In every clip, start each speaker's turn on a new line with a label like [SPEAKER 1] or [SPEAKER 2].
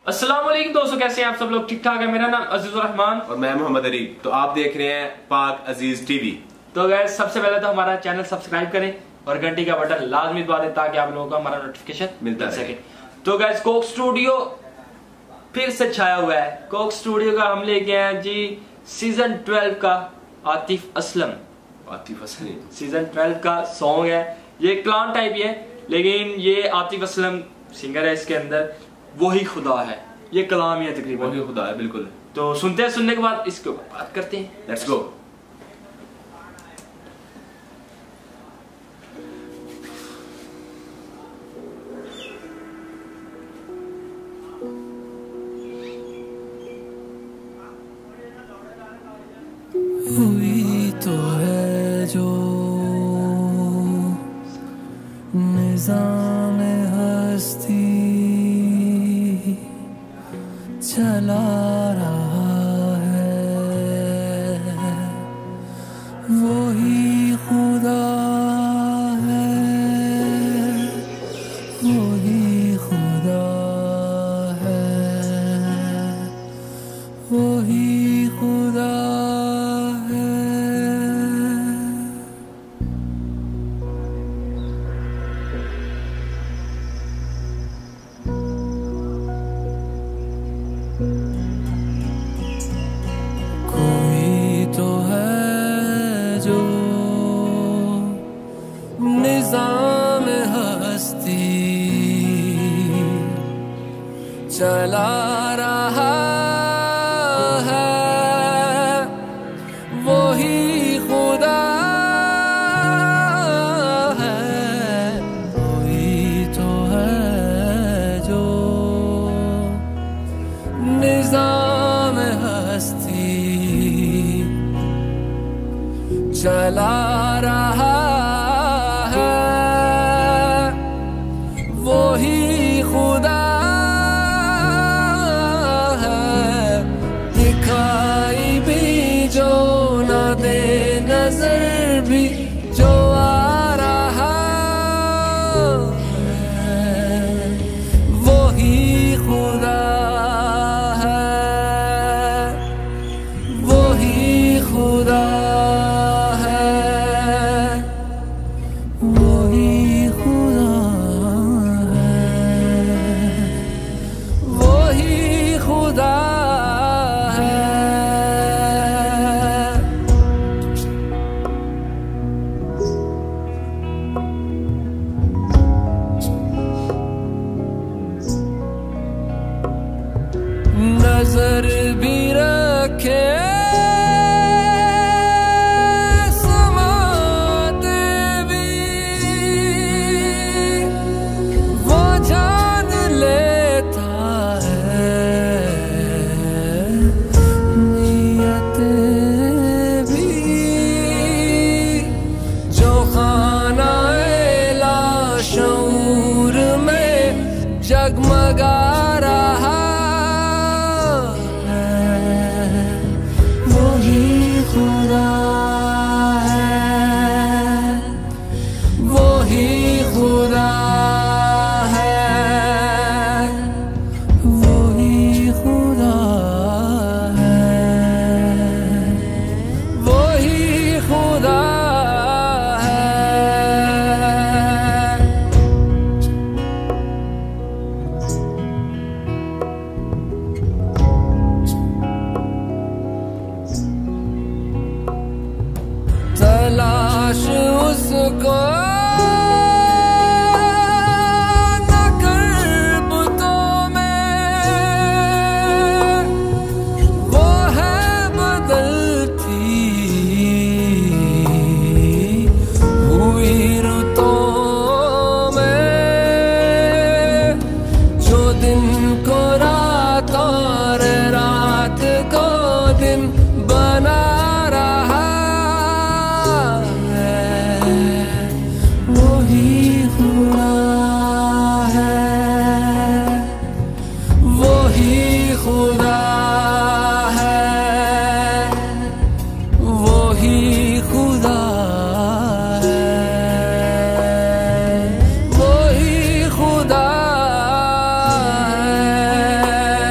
[SPEAKER 1] अस्सलाम वालेकुम दोस्तों, कैसे हैं आप सब लोग? ठीक ठाक है। मेरा नाम अजीजुर रहमान
[SPEAKER 2] और मैं मोहम्मद अली। तो आप देख रहे हैं पाक अजीज टीवी।
[SPEAKER 1] तो गैस सबसे पहले तो हमारा चैनल सब्सक्राइब करें और घंटी का बटन लाजमी दबा दें ताकि आप लोगों को हमारा नोटिफिकेशन मिल सके। तो गैस कोक स्टूडियो फिर से छाया हुआ है। कोक स्टूडियो का हम लेके आए हैं जी सीजन 12 का आतिफ असलम सीजन 12 का सॉन्ग है। ये क्लान टाइप ही है, लेकिन ये आतिफ असलम सिंगर है। इसके अंदर वही खुदा है, ये कलाम ही है तकरीबन।
[SPEAKER 2] वही खुदा है, बिल्कुल।
[SPEAKER 1] तो सुनते हैं, सुनने के बाद इसके ऊपर बात करते हैं।
[SPEAKER 2] Let's go.
[SPEAKER 3] हुई तो है जो निज़ाम हस्ती चला रहा है, वही खुदा है, वही खुदा है, वही खुदा है। कोई तो है जो निज़ाम हस्ती चला रहा है, वही खुदा है, वही तो है जो निज़ाम हस्ती चला रहा है, वही खुदा है। दिखाई भी जो न दे, नजर भी जो आ रहा है, वही खुदा है, वही खुदा है, वही खुदा है, वही खुदा है। नजर भी रखे समाते भी, वो जान लेता है नियतें भी, जो खाना-ए लाशऊर में जगमगा रहा है, वही खुदा है, वही खुदा है, वही खुदा है, वही खुदा है। तलाश उसको न कर बुतों में, वो है बदलती हुई रुतों में, जो दिन को रात और रात को दिन बना रहा है, वही खुदा है, वही खुदा है, वही खुदा है, वही खुदा है।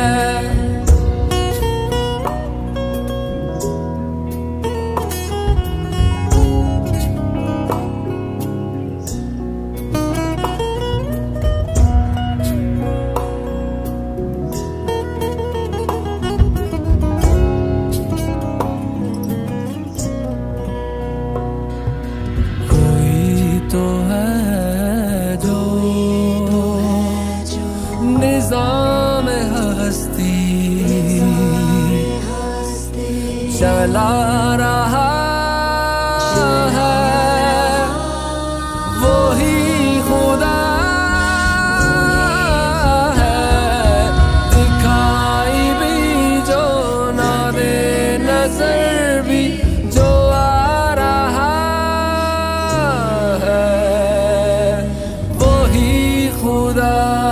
[SPEAKER 3] जला रहा है वो ही खुदा है। दिखाई भी जो ना दे नजर भी जो आ रहा है वो ही खुदा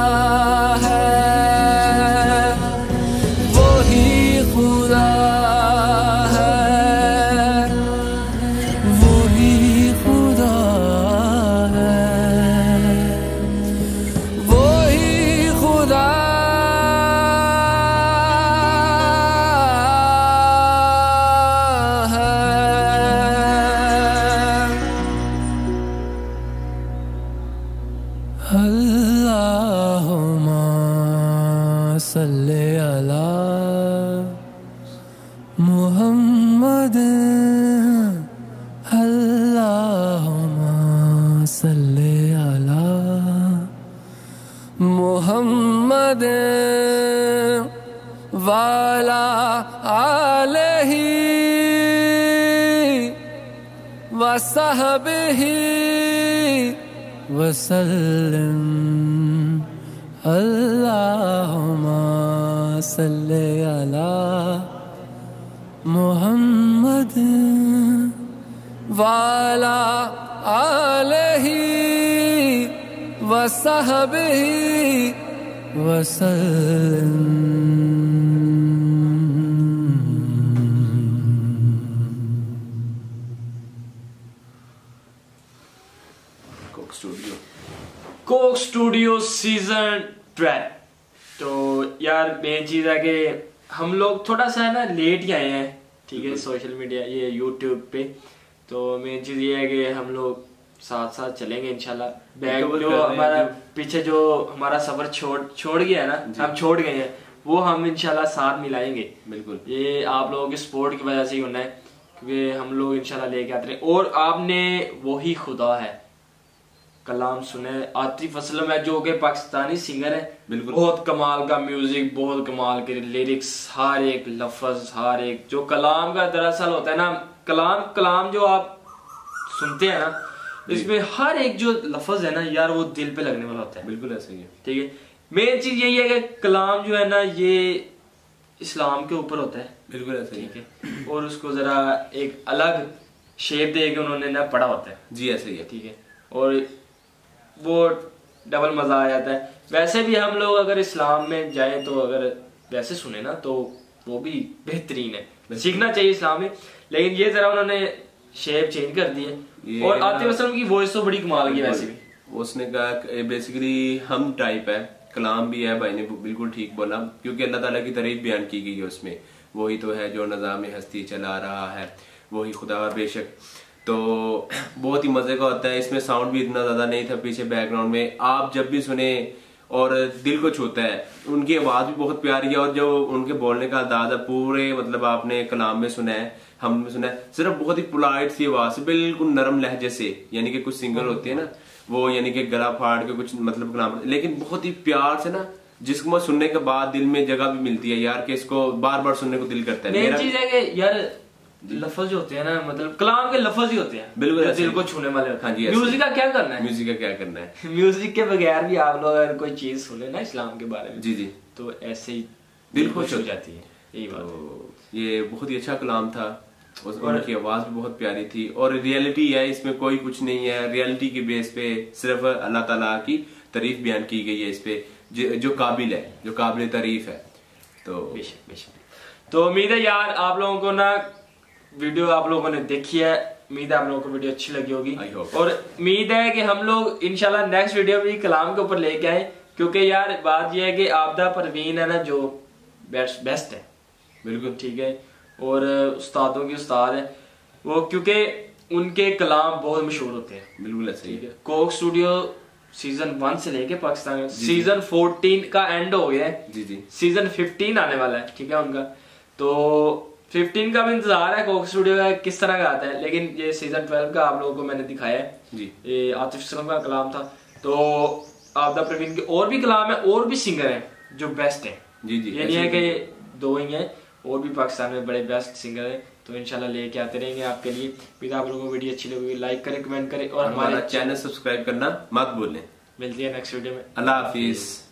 [SPEAKER 3] अल्लाहुम्मा सल्ली अला मुहम्मद अल्लाहुम्मा सल्ली अला मुहम्मद वाला आलही वसहबिही वसल्लम अल्लाहुम्मा सल्ली अला मुहम्मद वाला आलही वसहबिही वसल्लम।
[SPEAKER 1] Coke Studio season 12। तो यार मेन चीज है कि हम लोग थोड़ा सा है ना लेट ही आए हैं, ठीक है, सोशल मीडिया ये यूट्यूब पे। तो मेन चीज ये है कि हम लोग साथ साथ चलेंगे इंशाल्लाह। बैग जो हमारा पीछे जो हमारा सफर छोड़ गया है ना, हम छोड़ गए हैं, वो हम इंशाल्लाह साथ मिलाएंगे। बिल्कुल, ये आप लोगों की सपोर्ट की वजह से ही होना है, क्योंकि हम लोग इंशाल्लाह लेके आते हैं। और आपने वही खुदा है कलाम सुने, आतिफ असलम है जो कि पाकिस्तानी सिंगर है, बिल्कुल बहुत कमाल का म्यूजिक, बहुत कमाल के लिरिक्स, हर एक लफ्ज, हर एक जो कलाम का दरअसल होता है ना, कलाम जो आप सुनते हैं ना, इसमें हर एक जो लफ्ज है ना यार वो दिल पे लगने वाला होता है। बिल्कुल ऐसे ही है, ठीक है। मेन चीज यही है कि कलाम जो है ना ये इस्लाम के ऊपर होता है, बिल्कुल ऐसे ही है, और उसको जरा एक अलग शेप दे के उन्होंने ना पढ़ा होता है। जी ऐसे ही है, ठीक है, और वो डबल मजा आ जाता है। वैसे भी हम लोग अगर इस्लाम में जाएं तो अगर वैसे सुने ना तो वो भी बेहतरीन है, सीखना चाहिए इस्लाम में। लेकिन ये जरा उन्होंने शेप चेंज कर दी है, और आतिफ असलम की वॉइस तो बड़ी कमाल की है। वैसे भी
[SPEAKER 2] उसने कहा बेसिकली हम टाइप है, कलाम भी है, भाई ने बिल्कुल ठीक बोला, क्योंकि अल्लाह ताला की तारीफ बयान की गई है उसमें। वही तो है जो निज़ाम हस्ती चला रहा है, वही खुदा बेशक। तो बहुत ही मजे का होता है। इसमें साउंड भी इतना ज्यादा नहीं था पीछे बैकग्राउंड में, आप जब भी सुने और दिल को छूता है। उनकी आवाज भी बहुत प्यारी है, और जो उनके बोलने का अंदाज है पूरे मतलब आपने कलाम में सुना है, हमने सुना है, सिर्फ बहुत ही पोलाइट सी आवाज से, बिल्कुल नरम लहजे से। यानी कि कुछ सिंगर होते हैं ना वो यानी कि गला फाड़ के कुछ मतलब कलाम, लेकिन बहुत ही प्यार से ना, जिसको सुनने के बाद दिल में जगह भी मिलती है यार, कि इसको बार बार सुनने को दिल करता है।
[SPEAKER 1] मेन चीज है कि यार लफ्ज होते हैं ना, मतलब कलाम के लफ्ज ही होते हैं, बिल्कुल दिल को छूने वाले होते हैं। हाँ जी, म्यूजिक का क्या करना है, म्यूजिक का क्या करना है, म्यूजिक के बगैर भी आप लोग अगर कोई चीज सुने ना इस्लाम के बारे में, जी जी, तो ऐसे ही दिल खुश हो जाती है। यही बात है।
[SPEAKER 2] ये बहुत ही अच्छा कलाम था, उनकी आवाज भी बहुत प्यारी थी, और रियलिटी है, इसमें कोई कुछ नहीं है। रियलिटी के बेस पे सिर्फ अल्लाह ताला की तारीफ बयान की गई है इस पे, जो काबिल है, जो काबिल तारीफ है। तो
[SPEAKER 1] बेशक बेशक। तो उम्मीद है यार आप लोगों को ना वीडियो आप लोगों ने देखी है, उम्मीद है आप लोगों को वीडियो अच्छी लगी होगी, और उम्मीद है कि हम लोग इंशाल्लाह नेक्स्ट वीडियो भी कलाम के ऊपर लेके आए, क्योंकि यार बात यह है कि आपदा परवीन है ना जो बेस्ट है, बिल्कुल ठीक है, और उस्तादों की उस्ताद है वो, क्योंकि उनके कलाम बहुत मशहूर होते हैं। बिल्कुल ऐसे ही है। कोक स्टूडियो सीजन 1 से लेके पाकिस्तान में सीजन 14 का एंड हो गया है, जी जी, सीजन 15 आने वाला है, ठीक है उनका। तो 15 का भी इंतजार है कोक स्टूडियो का किस तरह का आता है, लेकिन ये सीजन 12 का आप लोगों को मैंने दिखाया है जी। ये आतिफ असलम का कलाम था, तो आपदा परवीन के और भी कलाम है, और भी सिंगर हैं जो बेस्ट हैं, जी जी, ये नहीं है कि 2 ही हैं, और भी पाकिस्तान में बड़े बेस्ट सिंगर हैं, तो इंशाल्लाह लेके आते रहेंगे आपके लिए। फिर आप लोगों को वीडियो अच्छी लगी लाइक करें, कमेंट करें और
[SPEAKER 2] हमारा चैनल सब्सक्राइब करना मत भूलें।
[SPEAKER 1] मिलती है नेक्स्ट वीडियो में।
[SPEAKER 2] अल्लाह हाफिज।